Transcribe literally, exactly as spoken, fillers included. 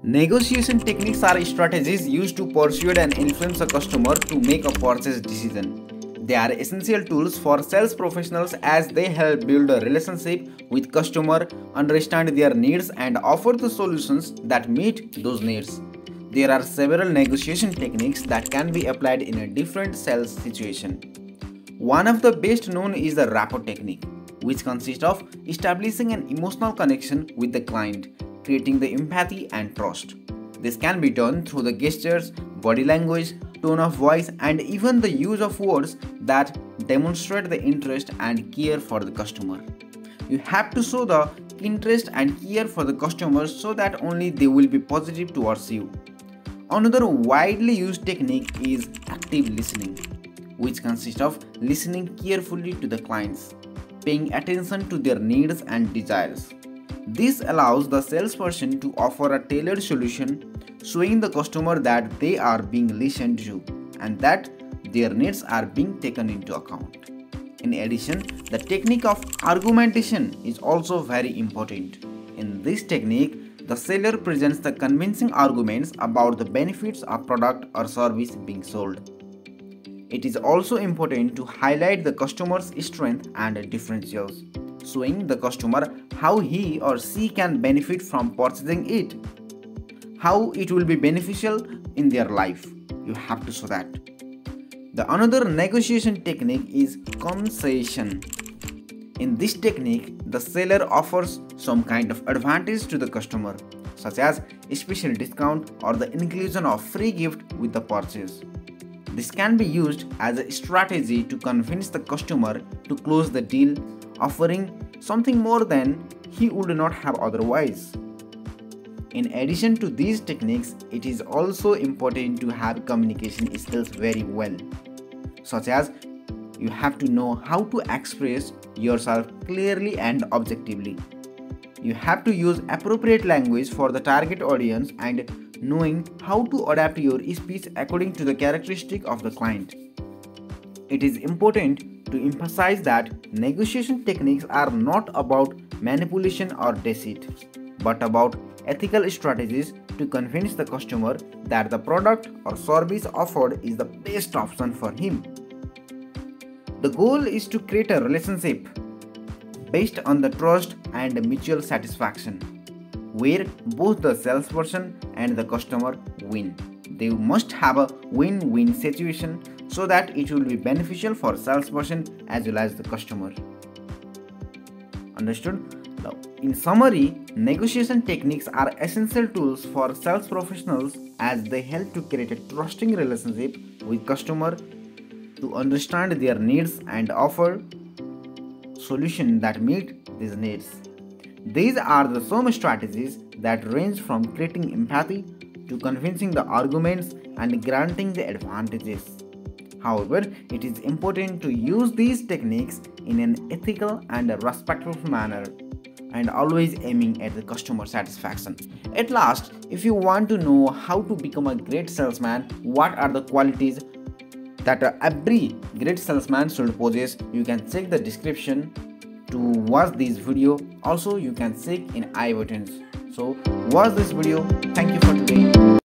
Negotiation techniques are strategies used to persuade and influence a customer to make a purchase decision. They are essential tools for sales professionals as they help build a relationship with customer, understand their needs and offer the solutions that meet those needs. There are several negotiation techniques that can be applied in a different sales situation. One of the best known is the rapport technique, which consists of establishing an emotional connection with the client, creating the empathy and trust. This can be done through the gestures, body language, tone of voice, and even the use of words that demonstrate the interest and care for the customer. You have to show the interest and care for the customers so that only they will be positive towards you. Another widely used technique is active listening, which consists of listening carefully to the clients, paying attention to their needs and desires. This allows the salesperson to offer a tailored solution, showing the customer that they are being listened to and that their needs are being taken into account. In addition, the technique of argumentation is also very important. In this technique, the seller presents the convincing arguments about the benefits of product or service being sold. It is also important to highlight the customer's strengths and differentials, showing the customer how he or she can benefit from purchasing it, how it will be beneficial in their life. You have to show that. The another negotiation technique is concession. In this technique, the seller offers some kind of advantage to the customer, such as a special discount or the inclusion of free gift with the purchase. This can be used as a strategy to convince the customer to close the deal, offering something more than he would not have otherwise. In addition to these techniques, it is also important to have communication skills very well, such as you have to know how to express yourself clearly and objectively. You have to use appropriate language for the target audience and knowing how to adapt your speech according to the characteristic of the client. It is important to emphasize that negotiation techniques are not about manipulation or deceit, but about ethical strategies to convince the customer that the product or service offered is the best option for him. The goal is to create a relationship based on the trust and mutual satisfaction, where both the salesperson and the customer win. They must have a win-win situation so that it will be beneficial for salesperson as well as the customer. Understood? Now, in summary, negotiation techniques are essential tools for sales professionals as they help to create a trusting relationship with customer, to understand their needs and offer solutions that meet these needs. These are the some strategies that range from creating empathy to convincing the arguments and granting the advantages. However, it is important to use these techniques in an ethical and a respectful manner and always aiming at the customer satisfaction. At last, if you want to know how to become a great salesman, what are the qualities that every great salesman should possess, you can check the description to watch this video. Also, you can check in I buttons. So watch this video. Thank you for today.